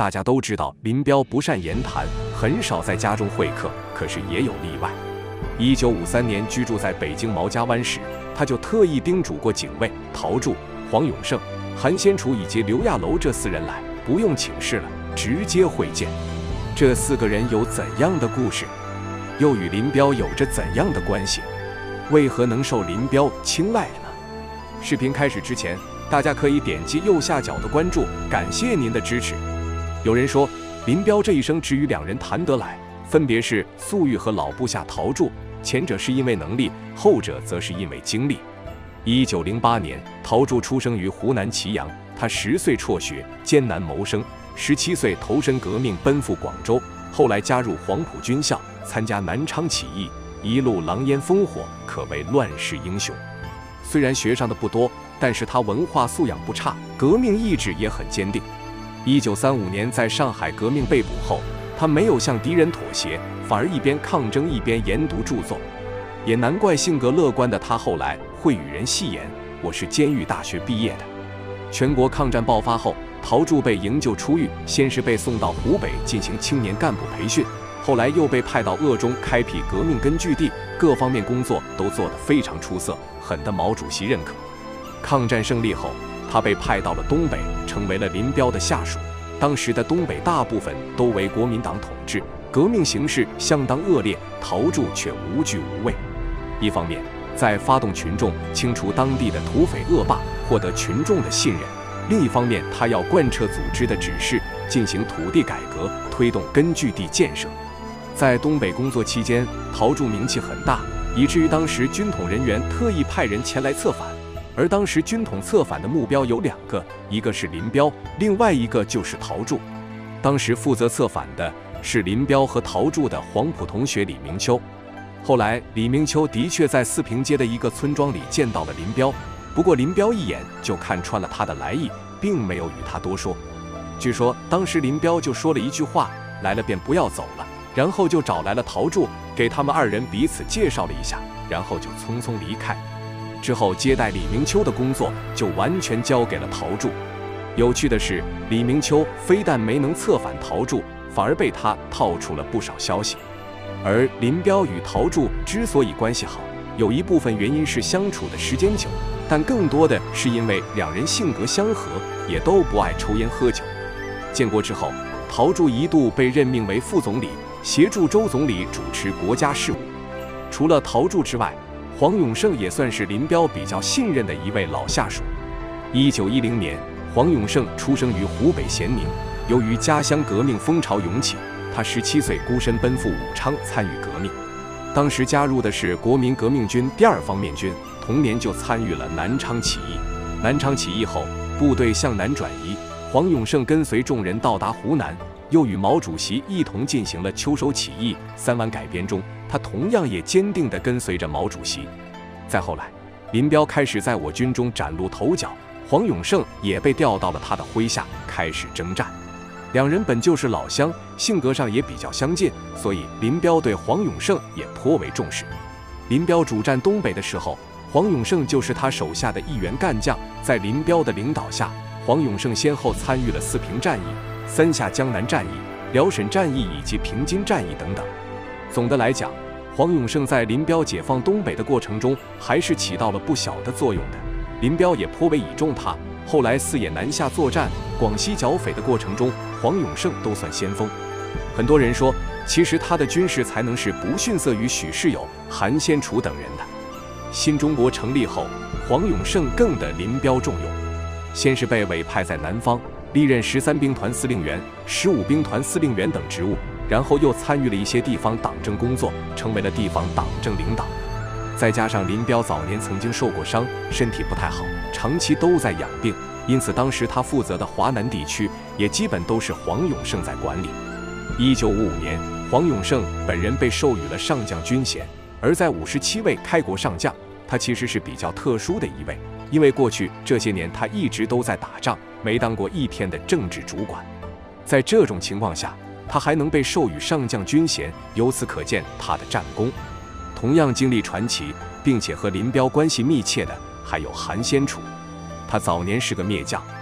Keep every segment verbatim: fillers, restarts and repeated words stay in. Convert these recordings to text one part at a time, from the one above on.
大家都知道林彪不善言谈，很少在家中会客，可是也有例外。一九五三年居住在北京毛家湾时，他就特意叮嘱过警卫陶铸、黄永胜、韩先楚以及刘亚楼这四人来，不用请示了，直接会见。这四个人有怎样的故事？又与林彪有着怎样的关系？为何能受林彪青睐呢？视频开始之前，大家可以点击右下角的关注，感谢您的支持。有人说，林彪这一生只与两人谈得来，分别是粟裕和老部下陶铸，前者是因为能力，后者则是因为经历。一九零八年，陶铸出生于湖南祁阳，他十岁辍学，艰难谋生，十七岁投身革命，奔赴广州，后来加入黄埔军校，参加南昌起义，一路狼烟烽火，可谓乱世英雄。虽然学上的不多，但是他文化素养不差，革命意志也很坚定。一九三五年在上海革命被捕后，他没有向敌人妥协，反而一边抗争一边研读著作。也难怪性格乐观的他后来会与人戏言：“我是监狱大学毕业的。”全国抗战爆发后，陶铸被营救出狱，先是被送到湖北进行青年干部培训，后来又被派到鄂中开辟革命根据地，各方面工作都做得非常出色，很得毛主席认可。抗战胜利后，他被派到了东北，成为了林彪的下属。当时的东北大部分都为国民党统治，革命形势相当恶劣，陶铸却无惧无畏。一方面，在发动群众清除当地的土匪恶霸，获得群众的信任；另一方面，他要贯彻组织的指示，进行土地改革，推动根据地建设。在东北工作期间，陶铸名气很大，以至于当时军统人员特意派人前来策反。而当时军统策反的目标有两个，一个是林彪，另外一个就是陶铸。当时负责策反的是林彪和陶铸的黄埔同学李明秋。后来李明秋的确在四平街的一个村庄里见到了林彪，不过林彪一眼就看穿了他的来意，并没有与他多说。据说当时林彪就说了一句话：“来了便不要走了。”然后就找来了陶铸，给他们二人彼此介绍了一下，然后就匆匆离开。之后接待李明秋的工作就完全交给了陶铸。有趣的是，李明秋非但没能策反陶铸，反而被他套出了不少消息。而林彪与陶铸之所以关系好，有一部分原因是相处的时间久，但更多的是因为两人性格相合，也都不爱抽烟喝酒。建国之后，陶铸一度被任命为副总理，协助周总理主持国家事务。除了陶铸之外，黄永胜也算是林彪比较信任的一位老下属。一九一零年，黄永胜出生于湖北咸宁。由于家乡革命风潮涌起，他十七岁孤身奔赴武昌参与革命。当时加入的是国民革命军第二方面军，同年就参与了南昌起义。南昌起义后，部队向南转移，黄永胜跟随众人到达湖南，又与毛主席一同进行了秋收起义。三湾改编中，他同样也坚定地跟随着毛主席。再后来，林彪开始在我军中崭露头角，黄永胜也被调到了他的麾下，开始征战。两人本就是老乡，性格上也比较相近，所以林彪对黄永胜也颇为重视。林彪主战东北的时候，黄永胜就是他手下的一员干将。在林彪的领导下，黄永胜先后参与了四平战役、三下江南战役、辽沈战役以及平津战役等等。总的来讲，黄永胜在林彪解放东北的过程中，还是起到了不小的作用的。林彪也颇为倚重他。后来四野南下作战、广西剿匪的过程中，黄永胜都算先锋。很多人说，其实他的军事才能是不逊色于许世友、韩先楚等人的。新中国成立后，黄永胜更得林彪重用。先是被委派在南方，历任十三兵团司令员、十五兵团司令员等职务，然后又参与了一些地方党政工作，成为了地方党政领导。再加上林彪早年曾经受过伤，身体不太好，长期都在养病，因此当时他负责的华南地区也基本都是黄永胜在管理。一九五五年，黄永胜本人被授予了上将军衔，而在五十七位开国上将，他其实是比较特殊的一位，因为过去这些年他一直都在打仗，没当过一天的政治主管。在这种情况下，他还能被授予上将军衔，由此可见他的战功。同样经历传奇，并且和林彪关系密切的还有韩先楚。他早年是个篾将，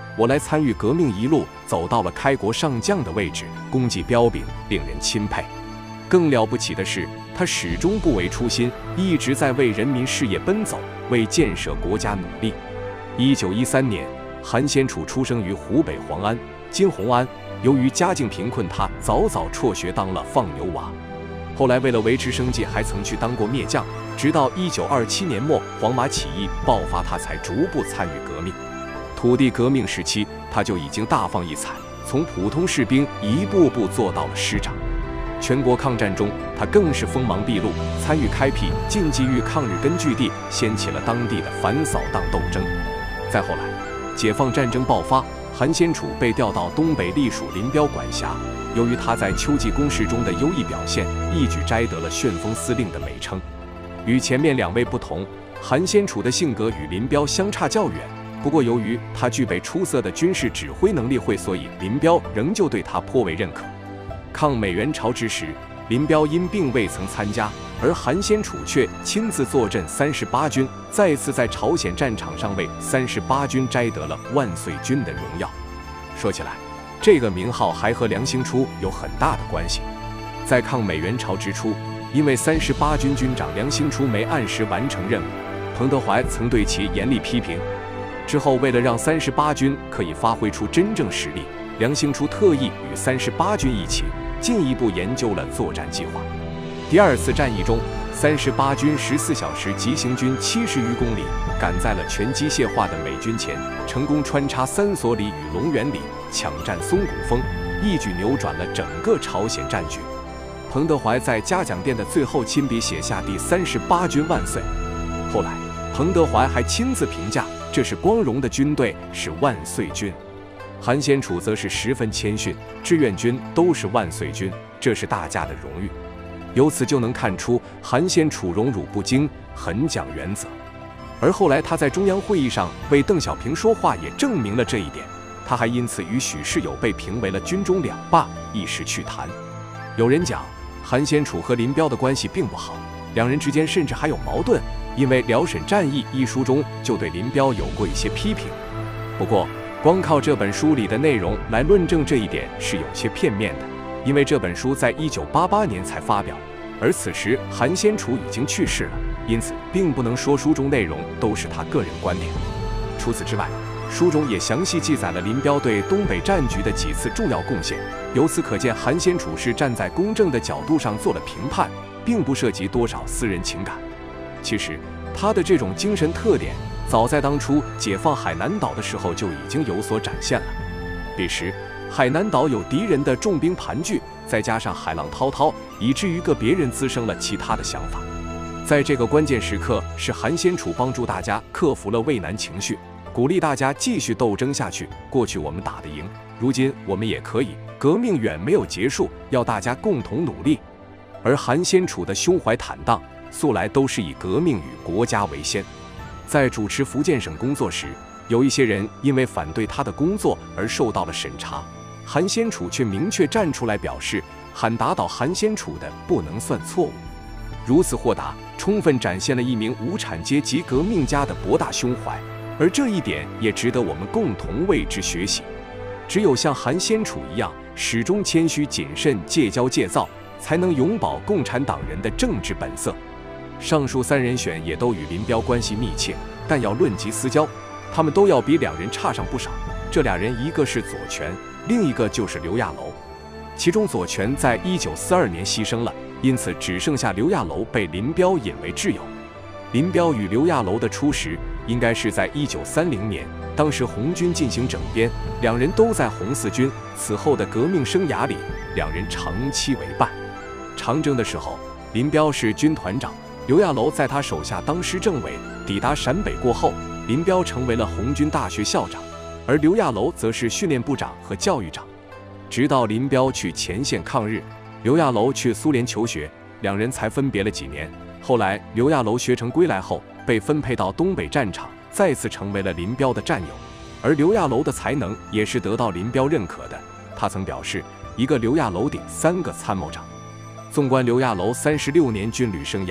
我来参与革命一路走到了开国上将的位置，功绩彪炳，令人钦佩。更了不起的是，他始终不违初心，一直在为人民事业奔走，为建设国家努力。一九一三年，韩先楚出生于湖北黄安（今红安）。由于家境贫困，他早早辍学当了放牛娃。后来为了维持生计，还曾去当过篾将。直到一九二七年末，黄麻起义爆发，他才逐步参与革命。土地革命时期，他就已经大放异彩，从普通士兵一步步做到了师长。全国抗战中，他更是锋芒毕露，参与开辟晋冀豫抗日根据地，掀起了当地的反扫荡斗争。再后来，解放战争爆发，韩先楚被调到东北隶属林彪管辖。由于他在秋季攻势中的优异表现，一举摘得了旋风司令的美称。与前面两位不同，韩先楚的性格与林彪相差较远。不过，由于他具备出色的军事指挥能力，会所以林彪仍旧对他颇为认可。抗美援朝之时，林彪因病未曾参加，而韩先楚却亲自坐镇三十八军，再次在朝鲜战场上为三十八军摘得了万岁军的荣耀。说起来，这个名号还和梁兴初有很大的关系。在抗美援朝之初，因为三十八军军长梁兴初没按时完成任务，彭德怀曾对其严厉批评。之后，为了让三十八军可以发挥出真正实力，梁兴初特意与三十八军一起进一步研究了作战计划。第二次战役中，三十八军十四小时急行军七十余公里，赶在了全机械化的美军前，成功穿插三所里与龙源里，抢占松骨峰，一举扭转了整个朝鲜战局。彭德怀在嘉奖殿的最后亲笔写下第三十八军万岁。后来，彭德怀还亲自评价，这是光荣的军队，是万岁军。韩先楚则是十分谦逊，志愿军都是万岁军，这是大家的荣誉。由此就能看出，韩先楚荣辱不惊，很讲原则。而后来他在中央会议上为邓小平说话，也证明了这一点。他还因此与许世友被评为了军中两霸，一时趣谈。有人讲，韩先楚和林彪的关系并不好，两人之间甚至还有矛盾，因为《辽沈战役》一书中就对林彪有过一些批评。不过，光靠这本书里的内容来论证这一点是有些片面的，因为这本书在一九八八年才发表，而此时韩先楚已经去世了，因此并不能说书中内容都是他个人观点。除此之外，书中也详细记载了林彪对东北战局的几次重要贡献，由此可见韩先楚是站在公正的角度上做了评判，并不涉及多少私人情感。其实他的这种精神特点早在当初解放海南岛的时候就已经有所展现了。彼时海南岛有敌人的重兵盘踞，再加上海浪滔滔，以至于个别人滋生了其他的想法。在这个关键时刻，是韩先楚帮助大家克服了畏难情绪，鼓励大家继续斗争下去。过去我们打得赢，如今我们也可以，革命远没有结束，要大家共同努力。而韩先楚的胸怀坦荡，素来都是以革命与国家为先。在主持福建省工作时，有一些人因为反对他的工作而受到了审查，韩先楚却明确站出来表示，喊打倒韩先楚的不能算错误。如此豁达，充分展现了一名无产阶级革命家的博大胸怀，而这一点也值得我们共同为之学习。只有像韩先楚一样，始终谦虚谨慎，戒骄戒躁，才能永保共产党人的政治本色。上述三人选也都与林彪关系密切，但要论及私交，他们都要比两人差上不少。这俩人一个是左权，另一个就是刘亚楼。其中左权在一九四二年牺牲了，因此只剩下刘亚楼被林彪引为挚友。林彪与刘亚楼的初识应该是在一九三零年，当时红军进行整编，两人都在红四军。此后的革命生涯里，两人长期为伴。长征的时候，林彪是军团长，刘亚楼在他手下当师政委。抵达陕北过后，林彪成为了红军大学校长，而刘亚楼则是训练部长和教育长。直到林彪去前线抗日，刘亚楼去苏联求学，两人才分别了几年。后来刘亚楼学成归来后，被分配到东北战场，再次成为了林彪的战友。而刘亚楼的才能也是得到林彪认可的，他曾表示，一个刘亚楼顶三个参谋长。纵观刘亚楼三十六年军旅生涯，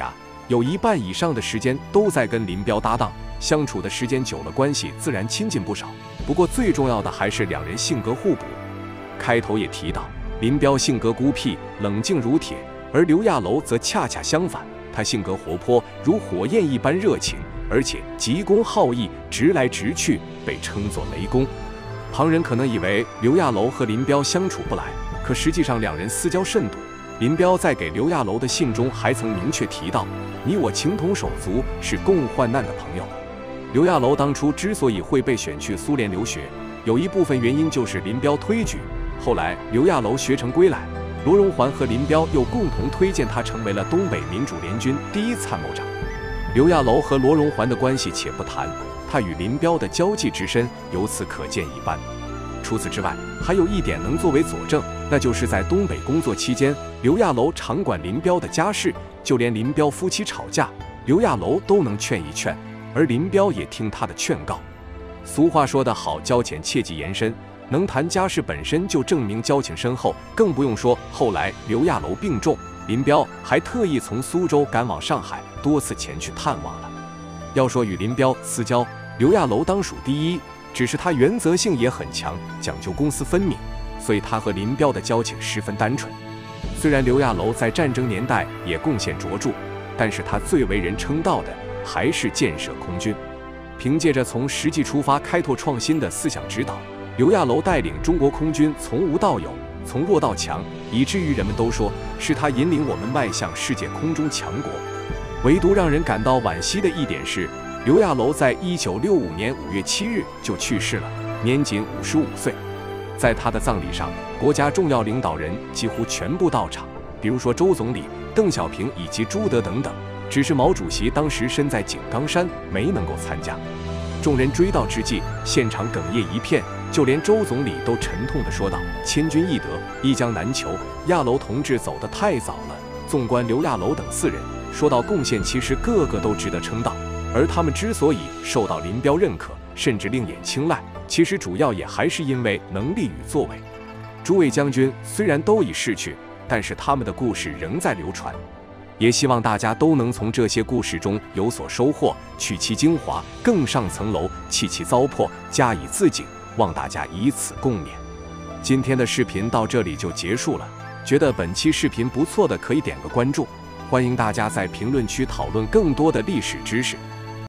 有一半以上的时间都在跟林彪搭档，相处的时间久了，关系自然亲近不少。不过最重要的还是两人性格互补。开头也提到，林彪性格孤僻，冷静如铁，而刘亚楼则恰恰相反，他性格活泼，如火焰一般热情，而且急公好义，直来直去，被称作雷公。旁人可能以为刘亚楼和林彪相处不来，可实际上两人私交甚笃。林彪在给刘亚楼的信中还曾明确提到：“你我情同手足，是共患难的朋友。”刘亚楼当初之所以会被选去苏联留学，有一部分原因就是林彪推举。后来刘亚楼学成归来，罗荣桓和林彪又共同推荐他成为了东北民主联军第一参谋长。刘亚楼和罗荣桓的关系且不谈，他与林彪的交际之深由此可见一斑。除此之外，还有一点能作为佐证，那就是在东北工作期间，刘亚楼常管林彪的家事，就连林彪夫妻吵架，刘亚楼都能劝一劝，而林彪也听他的劝告。俗话说得好，交浅切忌言深，能谈家事本身就证明交情深厚，更不用说后来刘亚楼病重，林彪还特意从苏州赶往上海，多次前去探望了。要说与林彪私交，刘亚楼当属第一，只是他原则性也很强，讲究公私分明，所以他和林彪的交情十分单纯。虽然刘亚楼在战争年代也贡献卓著，但是他最为人称道的还是建设空军。凭借着从实际出发、开拓创新的思想指导，刘亚楼带领中国空军从无到有，从弱到强，以至于人们都说是他引领我们迈向世界空中强国。唯独让人感到惋惜的一点是，刘亚楼在一九六五年五月七日就去世了，年仅五十五岁。在他的葬礼上，国家重要领导人几乎全部到场，比如说周总理、邓小平以及朱德等等。只是毛主席当时身在井冈山，没能够参加。众人追悼之际，现场哽咽一片，就连周总理都沉痛地说道：“千军易得，一将难求，亚楼同志走得太早了。”纵观刘亚楼等四人，说到贡献，其实个个都值得称道。而他们之所以受到林彪认可，甚至另眼青睐，其实主要也还是因为能力与作为。诸位将军虽然都已逝去，但是他们的故事仍在流传。也希望大家都能从这些故事中有所收获，取其精华，更上层楼，弃其糟粕，加以自警，望大家以此共勉。今天的视频到这里就结束了，觉得本期视频不错的可以点个关注，欢迎大家在评论区讨论更多的历史知识。